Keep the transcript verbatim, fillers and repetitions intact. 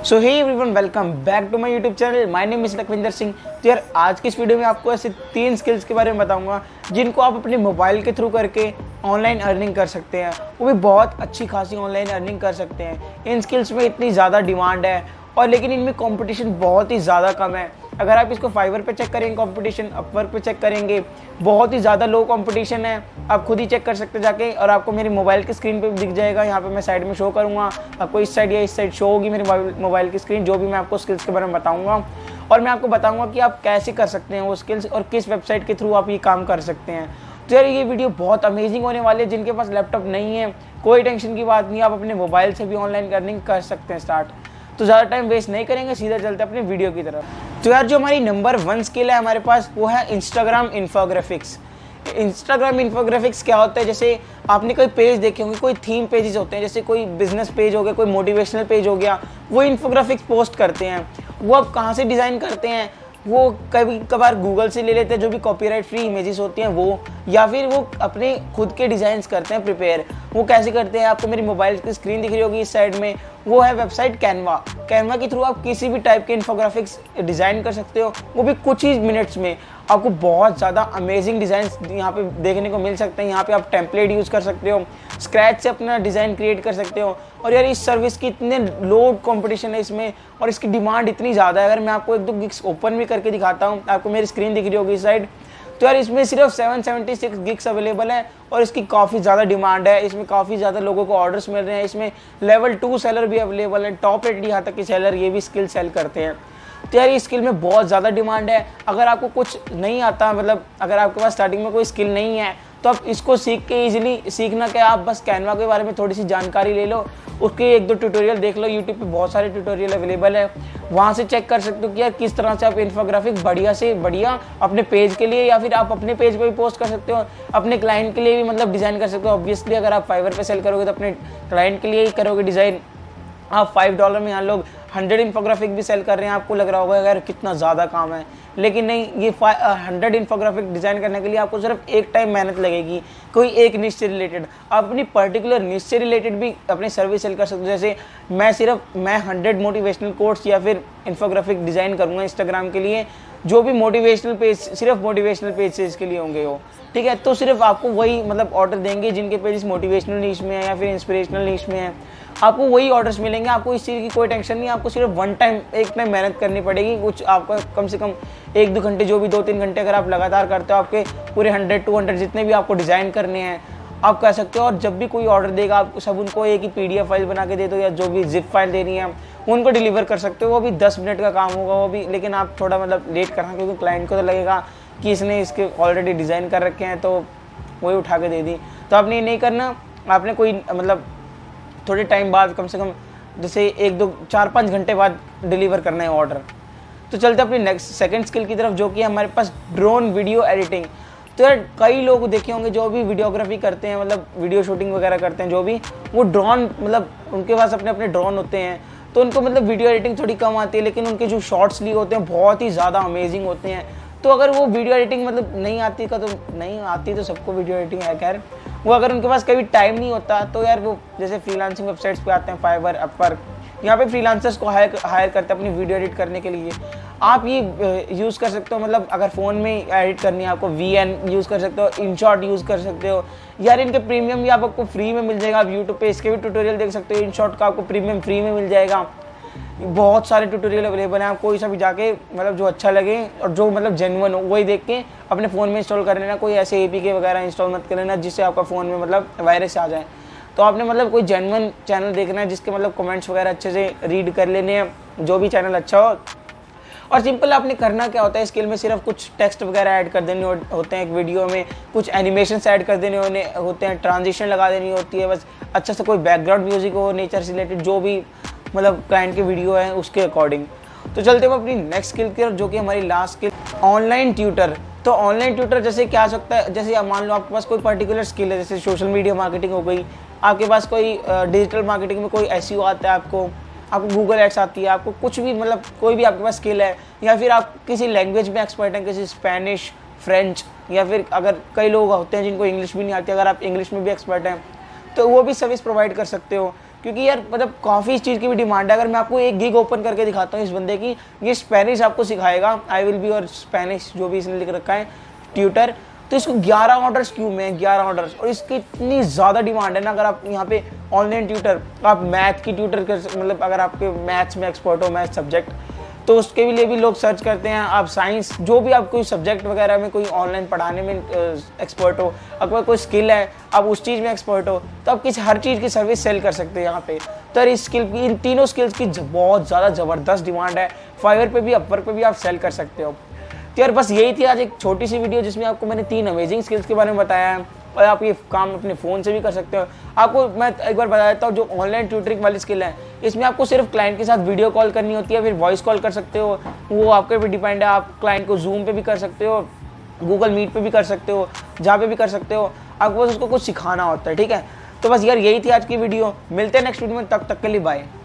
So hey everyone, welcome back to my YouTube channel. My name is Lakhwinder Singh. तो यार आज की इस वीडियो में आपको ऐसे तीन स्किल्स के बारे में बताऊंगा जिनको आप अपने मोबाइल के थ्रू करके ऑनलाइन अर्निंग कर सकते हैं, वो भी बहुत अच्छी खासी ऑनलाइन अर्निंग कर सकते हैं। इन स्किल्स में इतनी ज़्यादा डिमांड है और लेकिन इनमें कंपटीशन बहुत ही ज़्यादा कम है। अगर आप इसको फाइवर पे चेक करेंगे कंपटीशन, अपवर्क पे चेक करेंगे, बहुत ही ज़्यादा लो कंपटीशन है। आप खुद ही चेक कर सकते जाके, और आपको मेरी मोबाइल की स्क्रीन पे दिख जाएगा। यहाँ पे मैं साइड में शो करूँगा, आपको इस साइड या इस साइड शो होगी मेरी मोबाइल की स्क्रीन, जो भी मैं आपको स्किल्स के बारे में बताऊँगा। और मैं आपको बताऊँगा कि आप कैसे कर सकते हैं वो स्किल्स और किस वेबसाइट के थ्रू आप ये काम कर सकते हैं। तो यार ये वीडियो बहुत अमेजिंग होने वाली है। जिनके पास लैपटॉप नहीं है कोई टेंशन की बात नहीं, आप अपने मोबाइल से भी ऑनलाइन अर्निंग कर सकते हैं स्टार्ट। तो ज़्यादा टाइम वेस्ट नहीं करेंगे, सीधा चलते हैं अपने वीडियो की तरफ। तो यार जो हमारी नंबर वन स्किल है हमारे पास, वो है इंस्टाग्राम इन्फोग्राफिक्स। इंस्टाग्राम इन्फोग्राफिक्स क्या होता है? जैसे आपने कोई पेज देखे होंगे, कोई थीम पेजेस होते हैं, जैसे कोई बिजनेस पेज हो गया, कोई मोटिवेशनल पेज हो गया, वो इन्फोग्राफिक्स पोस्ट करते हैं। वो अब कहाँ से डिज़ाइन करते हैं? वो कभी कभार गूगल से ले लेते हैं, जो भी कॉपीराइट फ्री इमेजेस होती हैं वो, या फिर वो अपने खुद के डिज़ाइंस करते हैं प्रिपेयर। वो कैसे करते हैं? आपको मेरी मोबाइल की स्क्रीन दिख रही होगी इस साइड में, वो है वेबसाइट कैनवा। कैनवा के थ्रू आप किसी भी टाइप के इन्फोग्राफिक्स डिज़ाइन कर सकते हो, वो भी कुछ ही मिनट्स में। आपको बहुत ज़्यादा अमेजिंग डिज़ाइंस यहाँ पे देखने को मिल सकते हैं। यहाँ पे आप टेम्पलेट यूज़ कर सकते हो, स्क्रैच से अपना डिज़ाइन क्रिएट कर सकते हो। और यार इस सर्विस की इतने लो कंपटीशन है इसमें, और इसकी डिमांड इतनी ज़्यादा है। अगर मैं आपको एक दो गिग्स ओपन भी करके दिखाता हूँ, आपको मेरी स्क्रीन दिख रही होगी इस साइड, तो यार इसमें सिर्फ seven seventy six gigs available है और इसकी काफ़ी ज़्यादा डिमांड है। इसमें काफ़ी ज़्यादा लोगों को ऑर्डर्स मिल रहे हैं। इसमें लेवल टू सेलर भी अवेलेबल है, टॉप रेटेड यहाँ तक कि सेलर ये भी स्किल सेल करते हैं। तो यार इस स्किल में बहुत ज़्यादा डिमांड है। अगर आपको कुछ नहीं आता, मतलब अगर आपके पास स्टार्टिंग में कोई स्किल नहीं है, तो आप इसको सीख के इजीली सीखना क्या, आप बस कैनवा के बारे में थोड़ी सी जानकारी ले लो, उसके एक दो ट्यूटोरियल देख लो। यूट्यूब पे बहुत सारे ट्यूटोरियल अवेलेबल है, वहाँ से चेक कर सकते हो कि यार किस तरह से आप इन्फोग्राफिक बढ़िया से बढ़िया अपने पेज के लिए, या फिर आप अपने पेज पे भी पोस्ट कर सकते हो, अपने क्लाइंट के लिए भी मतलब डिज़ाइन कर सकते हो। ऑब्वियसली अगर आप फाइवर पे सेल करोगे तो अपने क्लाइंट के लिए ही करोगे डिज़ाइन। आप फाइव डॉलर में यहाँ लोग हंड्रेड इन्फोग्राफिक भी सेल कर रहे हैं। आपको लग रहा होगा यार कितना ज़्यादा काम है, लेकिन नहीं, ये हंड्रेड इन्फोग्राफिक डिज़ाइन करने के लिए आपको सिर्फ एक टाइम मेहनत लगेगी। कोई एक निश से रिलेटेड, आप अपनी पर्टिकुलर निश से रिलेटेड भी अपनी सर्विस सेल कर सकते हो। जैसे मैं सिर्फ मैं हंड्रेड मोटिवेशनल कोट्स या फिर इन्फोग्राफिक डिज़ाइन करूँगा इंस्टाग्राम के लिए, जो भी मोटिवेशनल पेज, सिर्फ मोटिवेशनल पेजेस के लिए होंगे वो, ठीक है। तो सिर्फ आपको वही मतलब ऑर्डर देंगे जिनके पेजेस मोटिवेशनल नीश में है या फिर इंस्पिरेशनल नीश में है, आपको वही ऑर्डर्स मिलेंगे। आपको इस चीज़ की कोई टेंशन नहीं, आपको सिर्फ वन टाइम एक टाइम मेहनत करनी पड़ेगी। कुछ आपका कम से कम एक दो घंटे, जो भी दो तीन घंटे अगर आप लगातार करते हो, आपके पूरे हंड्रेड टू हंड्रेड जितने भी आपको डिज़ाइन करने हैं आप कर सकते हो। और जब भी कोई ऑर्डर देगा, आप सब उनको एक ही पीडीएफ फाइल बना के दे दो, या जो भी जिप फाइल देनी है उनको डिलीवर कर सकते हो। वो भी दस मिनट का काम होगा वो भी, लेकिन आप थोड़ा मतलब लेट करना, क्योंकि क्लाइंट को तो लगेगा कि इसने इसके ऑलरेडी डिज़ाइन कर रखे हैं तो वही उठा के दे दी। तो आपने ये नहीं करना, आपने कोई मतलब थोड़े टाइम बाद, कम से कम जैसे एक दो चार पाँच घंटे बाद डिलीवर करना है ऑर्डर। तो चलते अपनी नेक्स्ट सेकंड स्किल की तरफ, जो कि हमारे पास ड्रोन वीडियो एडिटिंग। तो यार कई लोग देखे होंगे जो भी वीडियोग्राफी करते हैं, मतलब वीडियो शूटिंग वगैरह करते हैं, जो भी वो ड्रोन, मतलब उनके पास अपने अपने ड्रोन होते हैं, तो उनको मतलब वीडियो एडिटिंग थोड़ी कम आती है, लेकिन उनके जो शॉर्ट्स लिए होते हैं बहुत ही ज़्यादा अमेजिंग होते हैं। तो अगर वो वीडियो एडिटिंग मतलब नहीं आती का, तो नहीं आती तो सबको वीडियो एडिटिंग है खैर, वो अगर उनके पास कभी टाइम नहीं होता, तो यार वो जैसे फ्रीलांसिंग वेबसाइट्स पे आते हैं, फाइवर, अपवर्क, यहाँ पे फ्रीलांसर्स को हायर हायर करते हैं अपनी वीडियो एडिट करने के लिए। आप ये यूज़ कर सकते हो, मतलब अगर फ़ोन में एडिट करनी है आपको, वी एन यूज़ कर सकते हो, इनशॉट यूज़ कर सकते हो। यार इनके प्रीमियम भी आपको फ्री में मिल जाएगा। आप यूट्यूब पे इसके भी ट्यूटोरियल देख सकते हो। इनशॉट का आपको प्रीमियम फ्री में मिल जाएगा। बहुत सारे ट्यूटोरियल अवेलेबल हैं, आप कोई सा भी जाके मतलब जो अच्छा लगे और जो मतलब जेन्युइन हो वही देख के अपने फ़ोन में इंस्टॉल कर लेना। कोई ऐसे एपीके वगैरह इंस्टॉल मत कर लेना जिससे आपका फ़ोन में मतलब वायरस आ जाए। तो आपने मतलब कोई जेन्युइन चैनल देखना है जिसके मतलब कमेंट्स वगैरह अच्छे से रीड कर लेने हैं, जो भी चैनल अच्छा हो। और सिंपल आपने करना क्या होता है, स्किल में सिर्फ कुछ टेक्स्ट वगैरह ऐड कर देने होते हैं एक वीडियो में, कुछ एनिमेशंस ऐड कर देने होते हैं, ट्रांजिशन लगा देनी होती है, बस अच्छा से कोई बैकग्राउंड म्यूजिक हो, नेचर से रिलेटेड, जो भी मतलब क्लाइंट की वीडियो है उसके अकॉर्डिंग। तो चलते हैं अपनी नेक्स्ट स्किल की तरफ, जो कि हमारी लास्ट स्किल, ऑनलाइन ट्यूटर। तो ऑनलाइन ट्यूटर जैसे क्या सकता है, जैसे आप मान लो आपके पास कोई पर्टिकुलर स्किल है, जैसे सोशल मीडिया मार्केटिंग हो गई, आपके पास कोई डिजिटल मार्केटिंग में कोई एसईओ आता है, आपको आपको गूगल एड्स आती है, आपको कुछ भी मतलब कोई भी आपके पास स्किल है, या फिर आप किसी लैंग्वेज में एक्सपर्ट हैं, किसी स्पेनिश, फ्रेंच, या फिर अगर कई लोग होते हैं जिनको इंग्लिश भी नहीं आती, अगर आप इंग्लिश में भी एक्सपर्ट हैं तो वो भी सर्विस प्रोवाइड कर सकते हो। क्योंकि यार मतलब काफ़ी इस चीज़ की भी डिमांड है। अगर मैं आपको एक गिग ओपन करके दिखाता हूँ इस बंदे की, ये स्पेनिश आपको सिखाएगा, आई विल बी और स्पेनिश जो भी इसने लिख रखा है ट्यूटर, तो इसको ग्यारह ऑर्डर्स क्यों में ग्यारह ऑर्डर्स, और इसकी इतनी ज़्यादा डिमांड है ना। अगर आप यहाँ पे ऑनलाइन ट्यूटर, आप मैथ की ट्यूटर कर, मतलब अगर आपके मैथ्स में एक्सपर्ट हो, मैथ सब्जेक्ट, तो उसके लिए भी लोग सर्च करते हैं। आप साइंस, जो भी आप कोई सब्जेक्ट वगैरह में कोई ऑनलाइन पढ़ाने में एक्सपर्ट हो, अगर कोई स्किल है, आप उस चीज़ में एक्सपर्ट हो, तो आप किसी हर चीज़ की सर्विस सेल कर सकते हैं यहाँ पे। तो इस स्किल की, इन तीनों स्किल्स की बहुत ज़्यादा ज़बरदस्त डिमांड है। फाइवर पे भी, अपवर्क पे भी आप सेल कर सकते हो। तो यार बस यही थी आज एक छोटी सी वीडियो, जिसमें आपको मैंने तीन अमेजिंग स्किल्स के बारे में बताया है, और आप ये काम अपने फ़ोन से भी कर सकते हो। आपको मैं एक बार बता देता हूँ, जो ऑनलाइन ट्यूटरिंग वाली स्किल है, इसमें आपको सिर्फ क्लाइंट के साथ वीडियो कॉल करनी होती है, फिर वॉइस कॉल कर सकते हो, वो आपके पे डिपेंड है। आप क्लाइंट को जूम पे भी कर सकते हो, गूगल मीट पे भी कर सकते हो, जहाँ पे भी कर सकते हो। आपको बस उसको कुछ सिखाना होता है, ठीक है। तो बस यार यही थी आज की वीडियो, मिलते हैं नेक्स्ट वीडियो में, तब तक के लिए बाय।